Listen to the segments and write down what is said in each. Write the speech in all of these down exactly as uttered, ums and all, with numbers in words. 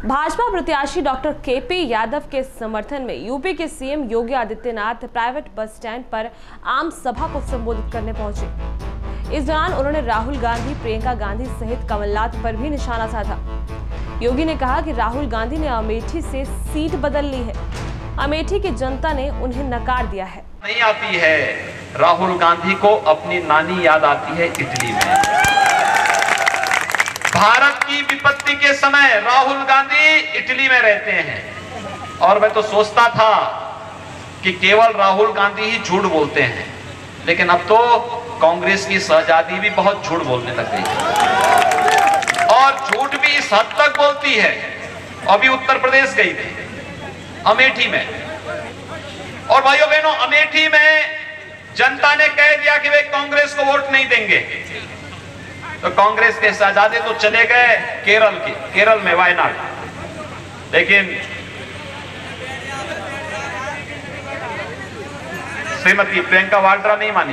भाजपा प्रत्याशी doctor KP Yadav के समर्थन में यूपी के CM Yogi Adityanath private bus stand पर आम सभा को संबोधित करने पहुंचे। इस दौरान उन्होंने राहुल गांधी, प्रियंका गांधी सहित कमलनाथ पर भी निशाना साधा। योगी ने कहा कि राहुल गांधी ने अमेठी से सीट बदल ली है, अमेठी की जनता ने उन्हें नकार दिया है। नहीं आती है, राहुल गांधी को अपनी नानी याद आती है इटली में। भारत की विपत्ति के समय राहुल गांधी इटली में रहते हैं और मैं तो सोचता था कि केवल राहुल गांधी ही झूठ बोलते हैं, लेकिन अब तो कांग्रेस की शहजादी भी बहुत झूठ बोलने लग गई और झूठ भी इस हद तक बोलती है। अभी उत्तर प्रदेश गई थी, अमेठी में, और भाइयों बहनों, अमेठी में जनता ने कह दिया कि वे कांग्रेस को वोट नहीं देंगे, तो कांग्रेस के शहजादे तो चले गए केरल के केरल में वायनाड, लेकिन श्रीमती प्रियंका वाड्रा नहीं मानी,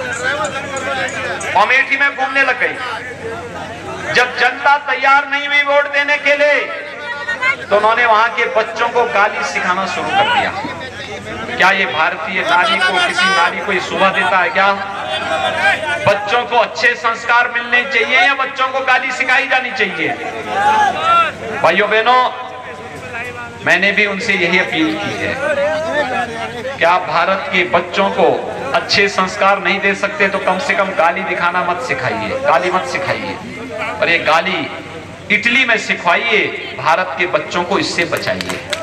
अमेठी में घूमने लग गई। जब जनता तैयार नहीं हुई वोट देने के लिए, तो उन्होंने वहां के बच्चों को गाली सिखाना शुरू कर दिया। क्या ये भारतीय नारी को, किसी नारी को ये शोभा देता है क्या? बच्चों को अच्छे संस्कार मिलने चाहिए या बच्चों को गाली सिखाई जानी चाहिए? भाइयों बहनों, मैंने भी उनसे यही अपील की है कि आप भारत के बच्चों को अच्छे संस्कार नहीं दे सकते तो कम से कम गाली दिखाना मत सिखाइए, गाली मत सिखाइए, और ये गाली इटली में सिखवाइए। भारत के बच्चों को इससे बचाइए।